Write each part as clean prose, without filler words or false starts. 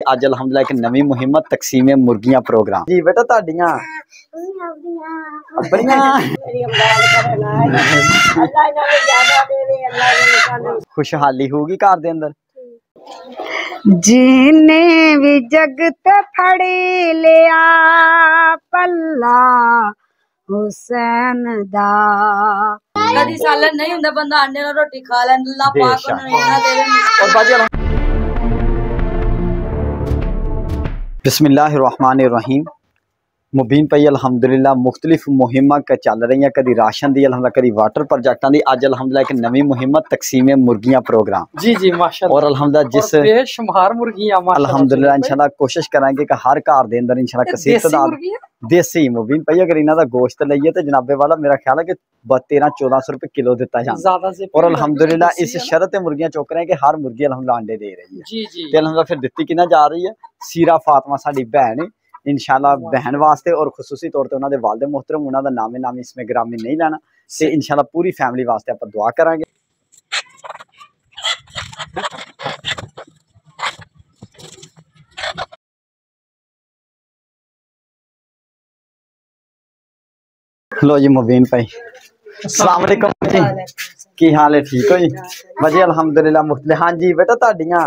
अज अलहमदुलिल्लाह एक नवी मुहिम तकसीम मुर्गियां प्रोग्राम जी बेटा ताड़ियां खुशहाली होगी घर दे अंदर जिने भी जगत फड़ी लिया पल्ला हुसैन दा कदी सालन नहीं हुंदा बंदा अंडे नाल रोटी खा लैंदा अल्लाह पाक उन्हें इन्ना देवे। और बाजी बिस्मिल्लाहिर्रहमानिर्रहीम मुबीन भाई अलहमदुलिल्लाह मुख्तलिफ मुहिमां चल रही हैं कभी राशन दी अलहमदुलिल्लाह कभी वाटर प्रोजेक्टां दी अज अलहमदुलिल्लाह एक नवी मुहिम तकसीम मुर्गियां प्रोग्राम जी जी माशाअल्लाह और अलहमदुलिल्लाह जिस बेशुमार मुर्गियां अलहमदुलिल्लाह इंशाल्लाह कोशिश करांगे कि हर घर दे अंदर इंशाल्लाह कसीर देसी मुबीन भाई अगर इन्हां दा गोश्त लईए तो जनाबे वाला मेरा ख्याल है कि 1300-1400 रुपए किलो दिता जाता है और अलहमदुलिल्लाह इस शर्त ते मुर्गियां चुक रहे हैं कि हर मुर्गी अलहमदुलिल्लाह अंडे दे रही है जी जी ते अलहमदुलिल्लाह फिर दित्ती किना जा रही है सीरा फातिमा साडी बहन इंशाल्लाह बहन वास्ते और खुसूसी तौर पर उन्होंने वालदे मोहतरम उन्होंने नामे नाम इसमें ग्रामी नहीं लेना ते इंशाल्लाह पूरी फैमिली वास्ते आप दुआ करांगे। लो जी मुबीन भाई अस्सलाम वालेकुम जी की हाल है ठीक हो जी वजी अलहमदुलिल्लाह मुख्तलिफ हाँ जी बेटा ताड़ियां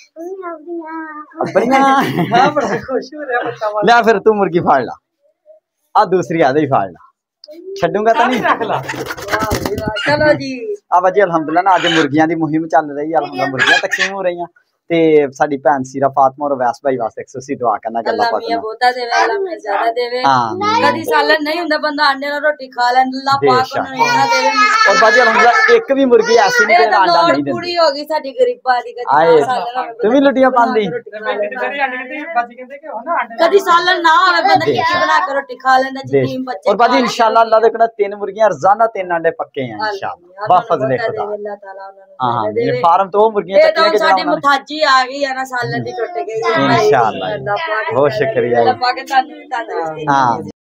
ले फिर तू मुर्गी फाड़ ला आ दूसरी आधे ही फाड़ ला छड्डूंगा तो नहीं चलो जी आ वजी अलहमदुलिल्लाह ना आज मुर्गियां दी मुहिम चल रही है अल्हम्दुलिल्लाह मुर्गियां तकसीम हो रही हैं ते साडी भैन सीरा फातिमा और वैस भाई वास्ते खुशी दुआ करना कि अल्लाह पाक मियां बहुता देवे अल्लाह मियां ज्यादा देवे आमीन कदी सालन नहीं हुंदा बंदा अंडे नाल रोटी खा लैंदा अल्लाह पाक उन्हें इन्ना देवे। और बाजी अलहमदुलिल्लाह एक भी मुर्गी ऐसी नहीं कि अंडा नहीं देती पूरी होगी साडी गरीबां दी आए तू भी लुटियां पांदी कदी सालन ना होवे बंदा टिक्की बना के रोटी खा लैंदा यतीम बच्चे। और बाजी इंशाल्लाह अल्लाह दे कोल 3 मुर्गियां रोजाना 3 अंडे पक्के हैं इंशाल्लाह बाफजले खुदा अल्लाह ताला हां ये फार्म तो मुर्गियां ये तो चक्के के साडी मुताजी आ गई है ना सालन दी टुट गई है इंशाल्लाह बहुत शुक्रिया अल्लाह पाक तंदुरुस्ती हां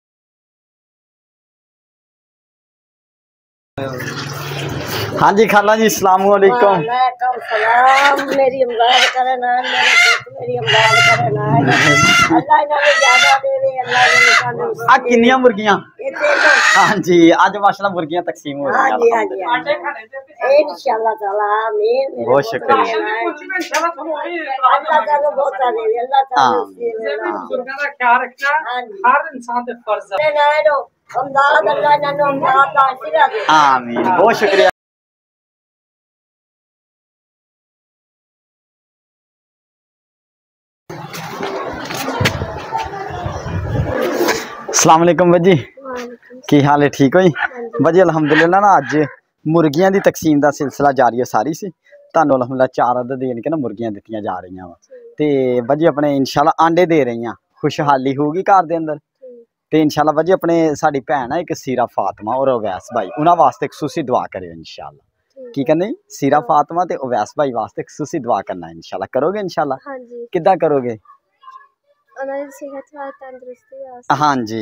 हाँ जी खाला जी अस्सलाम वालेकुम सलाम मेरी इमदाद करे ना मेरी इमदाद करे ना अल्लाह इन्हें ज्यादा देवे अल्लाह इन्हें आ किन्नियां मुर्गियां हाँ जी आज माशाल्लाह मुर्गियां तकसीम हो रही हैं इंशाल्लाह ताला आमीन बहुत शुक्रिया अल्लाह ताला बहुत देवे अल्लाह ताला का ख्याल रखना हर इंसान पे फर्ज है ना नो इमदाद अल्लाह इन्हें इमदाद दा आशीर्वाद दे आमीन बहुत शुक्रिया। अस्सलाम वालेकुम वजी की हाल है ठीक हो जी वजी अलहमदुलिल्लाह ना अज मुर्गियां दी तकसीम दा सिलसिला जारी है सारी सी तानू अलहमदुलिल्लाह 4 अदद यानी कि ना मुर्गियां दित्तियां जा रही वा ते वजी अपने इंशाल्लाह आंडे दे रही हैं खुशहाली होगी घर दे अंदर ते इंशाल्लाह वजी अपने साडी भैन है एक सीरा फातिमा और अवैस भाई उन्हां वास्ते खुसूसी दुआ करियो इंशाल्लाह की कहने सीरा फातिमा ते अवैस भाई वास्ते खुसूसी दुआ करना इंशाल्लाह करोगे इंशाल्लाह हाँ जी किद्दां करोगे सेहत तंदुरुस्ती हाँ जी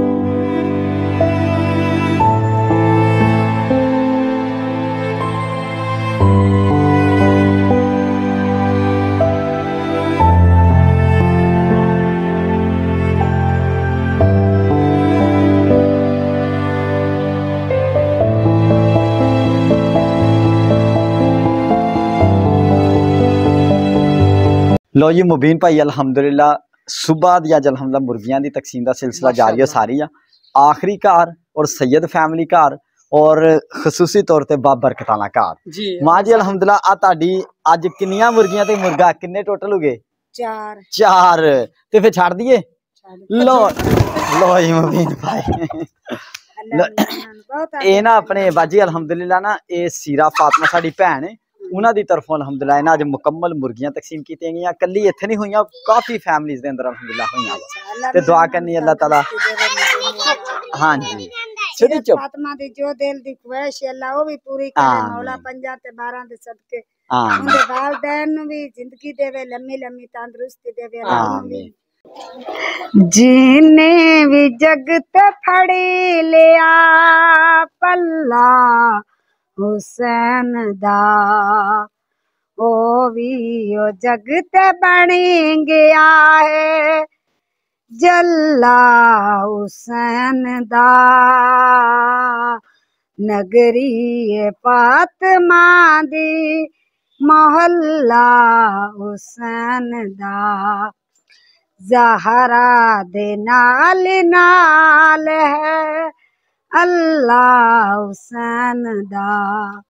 लो जी मुबीन भाई अल्हम्दुलिल्लाह सुबह दी अज अल्हम्दुलिल्लाह मुर्गियां दी तकसीम दा सिलसिला जारी है सारी आखिरी घर और सैयद फैमिली घर और खसूसी तौर पे बाबरकत वाला घर मां जी अल्हम्दुलिल्लाह आ ताडी अज किन्नियां मुर्गियां ते मुर्गा किन्ने टोटल हो गए 4 ते फिर छाड़ दिए लो लो जी मुबीन भाई ए ना अपने बाजी अल्हम्दुलिल्लाह ना ए सीरा फातिमा साडी भैन है उन्होंने तरफों अल्हम्दुलिल्लाह इन्हां अज मुकम्मल मुर्गियां तकसीम की गई कली इत्थे नहीं हुई काफ़ी फैमिलीज़ दे अंदर अल्हम्दुलिल्लाह हुई ते दुआ करनी अल्लाह ताला हाँ जी छोटी चुप फातिमा दी जो दिल दी ख्वाहिश है अल्लाह वो भी पूरी करे मौला 5 ते 12 दे सदके उनके वालिदैन नु भी जिंदगी देवे लम्मी लम्मी तंदुरुस्ती देवे आमीन जिने भी जगत फड़ी लिया पल्ला हुसैन दा ओ भी ओ जगते बनी गया है जल्ला हुसैन दा नगरी फातिमा दी मोहल्ला हुसैन दा ज़हरा दे नाल नाल है अल्लाह हुसैन दा।